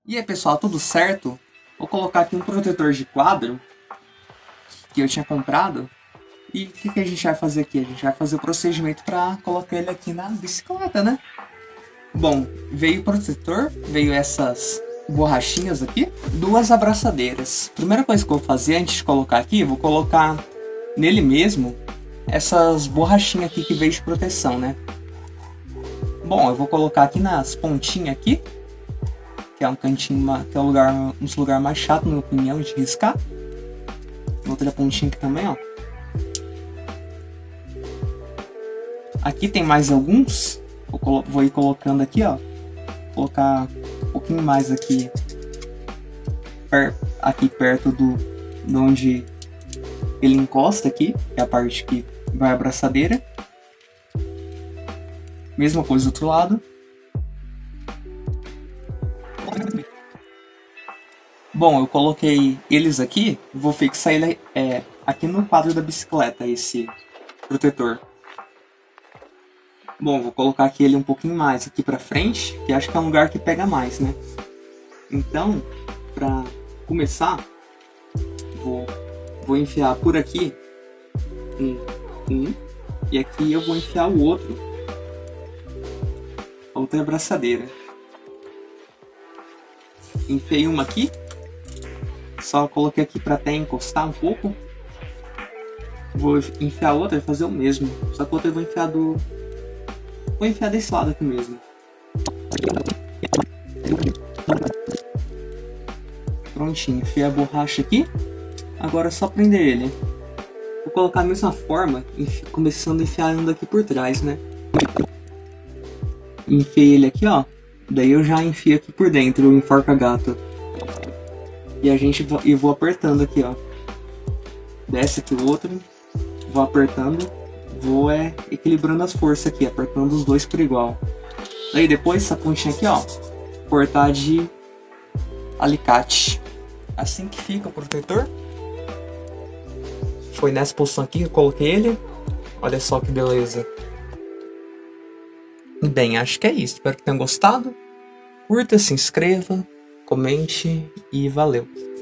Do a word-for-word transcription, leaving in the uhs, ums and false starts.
E aí pessoal, tudo certo? Vou colocar aqui um protetor de quadro que eu tinha comprado. E o que, que a gente vai fazer aqui? A gente vai fazer o procedimento para colocar ele aqui na bicicleta, né? Bom, veio o protetor, veio essas borrachinhas aqui, duas abraçadeiras. Primeira coisa que eu vou fazer antes de colocar aqui, eu vou colocar nele mesmo essas borrachinhas aqui que veio de proteção, né? Bom, eu vou colocar aqui nas pontinhas aqui, que é um cantinho, que é um lugar, um lugar mais chato, na minha opinião, de riscar. Outra pontinha aqui também, ó. Aqui tem mais alguns. Vou, vou ir colocando aqui, ó. Vou colocar um pouquinho mais aqui, per, aqui perto do, de onde ele encosta aqui, que é a parte que vai a abraçadeira. Mesma coisa do outro lado. Bom, eu coloquei eles aqui, vou fixar ele é, aqui no quadro da bicicleta, esse protetor. Bom, vou colocar aqui ele um pouquinho mais aqui pra frente, que acho que é um lugar que pega mais, né? Então, pra começar, vou, vou enfiar por aqui um, um, e aqui eu vou enfiar o outro, a outra abraçadeira. Enfiei uma aqui. Só coloquei aqui para até encostar um pouco. Vou enfiar outra e fazer o mesmo. Só que a outra eu vou enfiar do... Vou enfiar desse lado aqui mesmo. Prontinho, enfiei a borracha aqui. Agora é só prender ele. Vou colocar a mesma forma, começando a enfiar um daqui por trás, né? Enfiei ele aqui, ó. Daí eu já enfio aqui por dentro o enforca-gato. E a gente e vou apertando aqui, ó. Desce aqui o outro. Vou apertando. Vou é, equilibrando as forças aqui, apertando os dois por igual. Daí depois essa pontinha aqui, ó, cortar de alicate. Assim que fica o protetor. Foi nessa posição aqui que eu coloquei ele. Olha só que beleza. Bem, acho que é isso. Espero que tenham gostado. Curta, se inscreva, comente e valeu!